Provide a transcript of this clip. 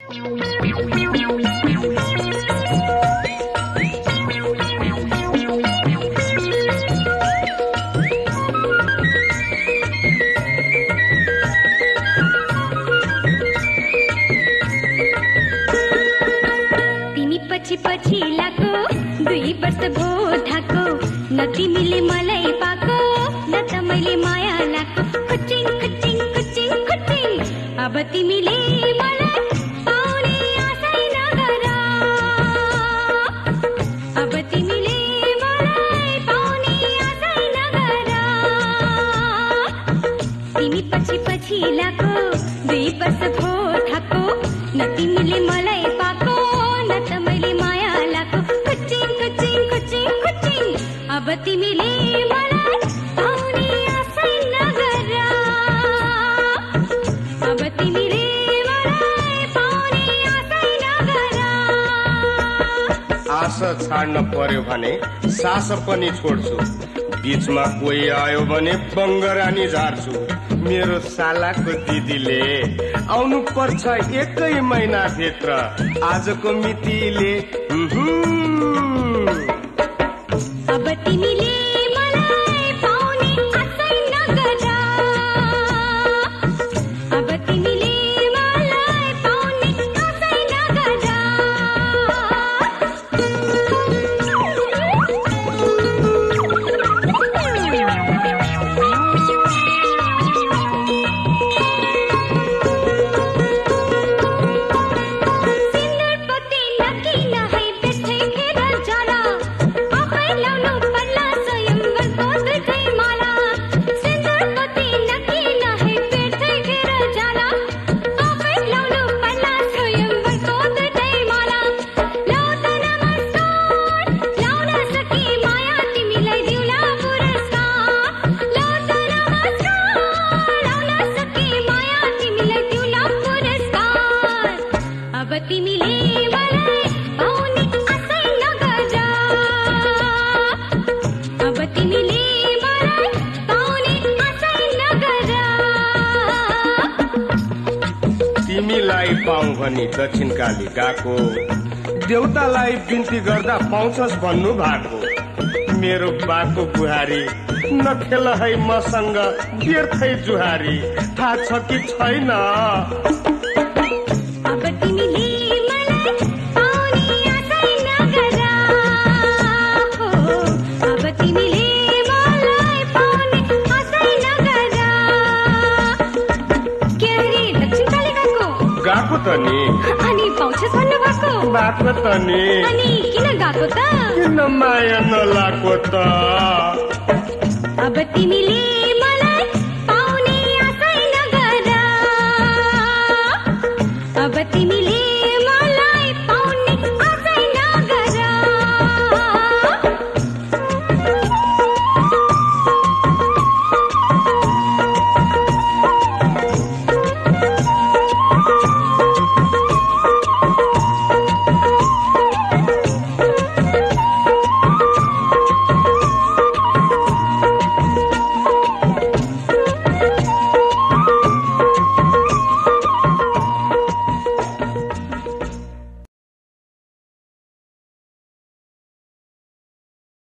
तिमीले मलाई पाको न त मैले माया लाको खुचिङ खुचिङ खुचिङ खुचिङ अब तिमीले मलाई पाउने आशै नगर अब तिमीले मलाई पाउने आशै नगर तिमी पछि पछि लाको 2 वर्ष भो थाको न तिमीले मलाई पाको न त मैले माया लाको खुचिङ खुचिङ खुचिङ खुचिङ अब तिमीले मलाई पाउने आशै नगर अब तिमीले मलाई पाउने आशै नगर आशा छाड्न पर्यो भने सास पनि छोड्छु बीचमा कोही आयो भने बङ्गरानी झार्छु मेरो सालाको दिदीले आउनु पर्छ 1 महिना भित्र आजको मितिले अब तिमीले मलाई पाउने आशै नगर अब तिमीले मलाई पाउने आशै नगर तिमीलाई पाऊँ भनी दक्षिणकाली गएको देउतालाई बिन्ती गर्दा पाउँछस् भन्नु भएको मेरो बाको बुहारी नखेल है मसँग व्यर्थै जुहारी थाहा छ कि छैन अब तिमीले मलाई पाउने आशै नगर अब तिमीले मलाई पाउने आशै नगर के रे दक्षिणकाली गएको त नि अनि पाउँछस् भन्नु भएको त नि अनि किन गएको त किन माया नलाको त अब तिमीले